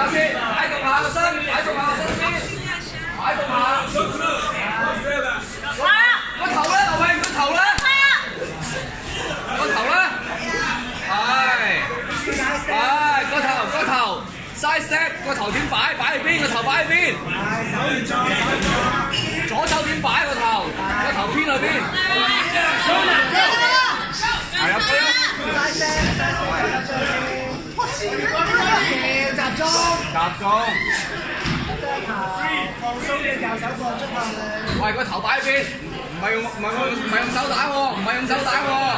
下先，擺動下個身，擺動下個身先，擺動下。個頭咧，劉穎，個頭咧，個頭咧，係，個頭 ，side step， 個頭點擺？擺喺邊？個頭擺喺邊？左手點擺個頭？個頭偏去邊？係啊，對啊。集中。放鬆啲右手放出去。喂，個頭擺喺邊？唔係用手打喎，唔係用手打喎。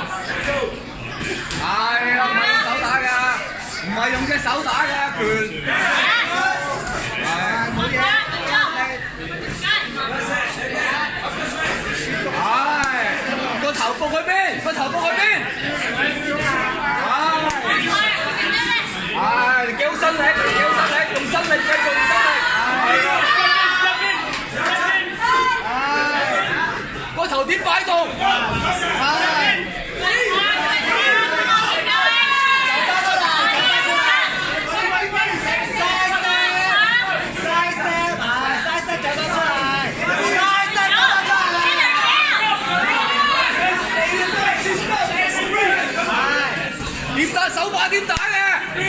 係啦，唔係用手打㗎，唔係用隻手打㗎，拳。係冇嘢。係個頭伏去邊？個頭伏去邊？係幾好身力，幾好身力，用身力繼續用身力。個頭點擺動？點打手法點打嘅？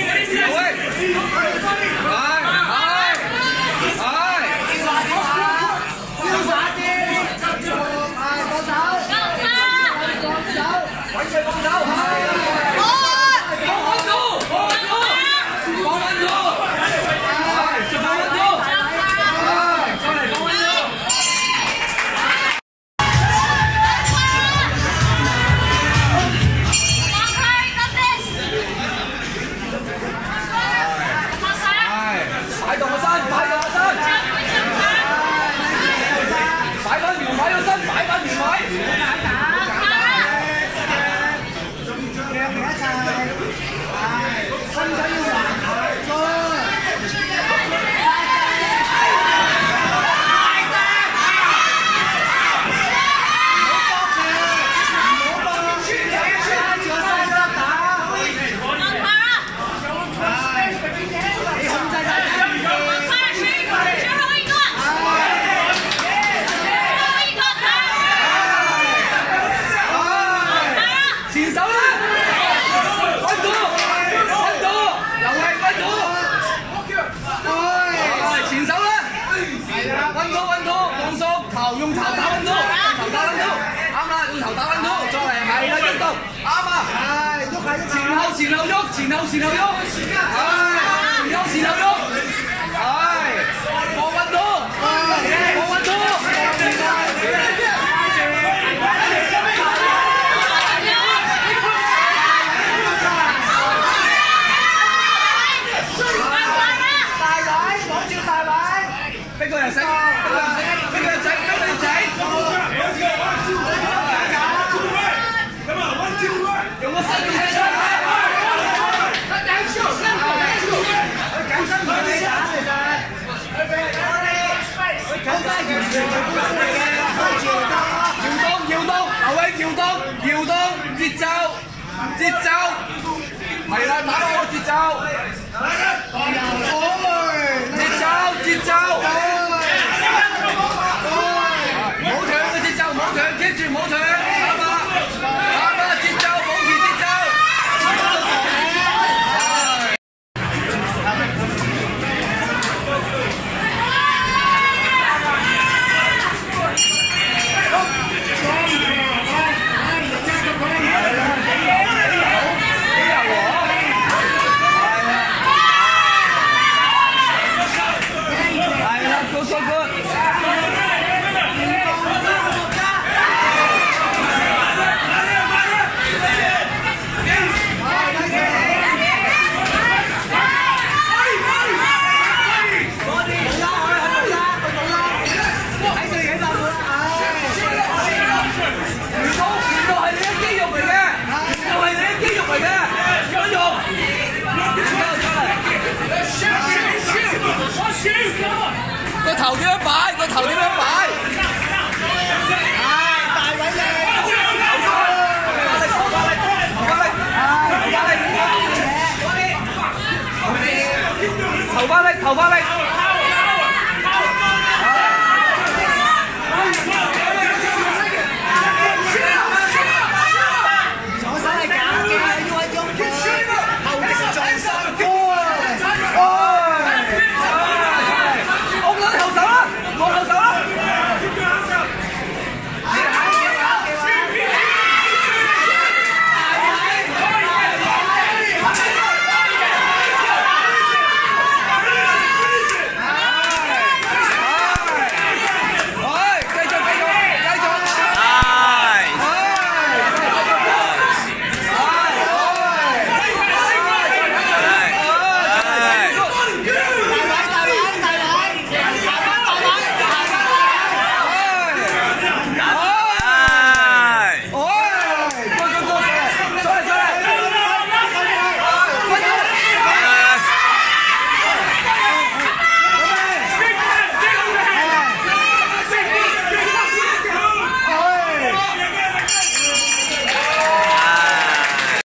用頭打溫度，頭打溫度，啱啦，用頭打溫度，再嚟係啦，運動，啱啊，係喐下喐，前後喐，前後喐，係前後喐，係放運動，放運動。邊個人食？用個身體出嚟，搖動，節奏，係啦，打到個節奏，節奏，唔好斷個節奏，唔好斷，記住唔好斷，啱啊，節奏，保持節奏。個頭點樣擺？個頭點樣擺？大位力，頭巴力， 頭髮力。